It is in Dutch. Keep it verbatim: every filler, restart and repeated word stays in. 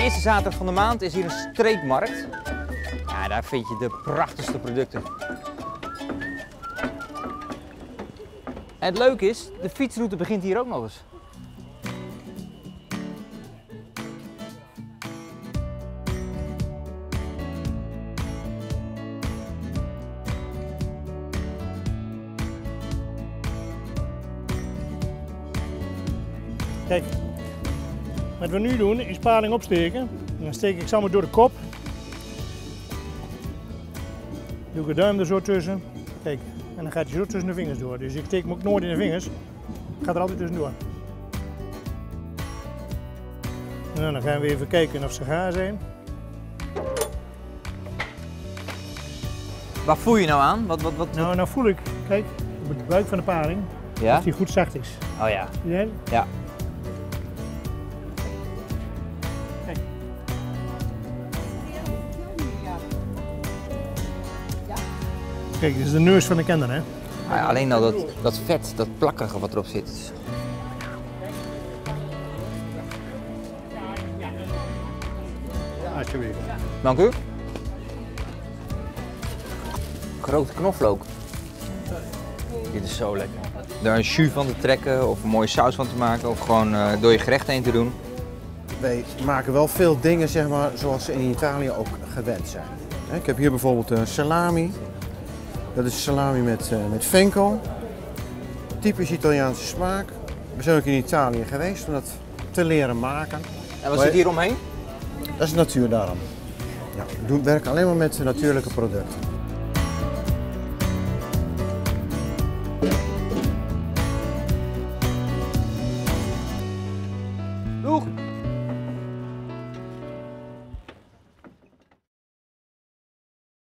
eerste zaterdag van de maand is hier een streekmarkt. Ja, daar vind je de prachtigste producten. En het leuke is, de fietsroute begint hier ook nog eens. Kijk, wat we nu doen is paling opsteken. En dan steek ik samen door de kop. Doe ik de duim er zo tussen. Kijk, en dan gaat hij zo tussen de vingers door. Dus ik steek hem ook nooit in de vingers. Ik ga er altijd tussendoor. Nou, dan gaan we even kijken of ze gaar zijn. Waar voel je nou aan? Wat, wat, wat... Nou, nou voel ik, kijk, op de buik van de paling, Ja? dat die goed zacht is. Oh ja. Zie jij? Ja. Kijk. Kijk, dit is de neus van de kender, hè? Ah ja, alleen al dat, dat vet, dat plakkerige wat erop zit. Alsjeblieft. Dank u. Grote knoflook. Dit is zo lekker. Daar een jus van te trekken of een mooie saus van te maken of gewoon uh, door je gerecht heen te doen. Wij maken wel veel dingen zeg maar, zoals ze in Italië ook gewend zijn. Ik heb hier bijvoorbeeld een salami. Dat is salami met, uh, met venkel. Typisch Italiaanse smaak. We zijn ook in Italië geweest om dat te leren maken. En wat zit hier omheen? Dat is natuurdarm. Ja, we doen, werken alleen maar met natuurlijke producten. Doeg!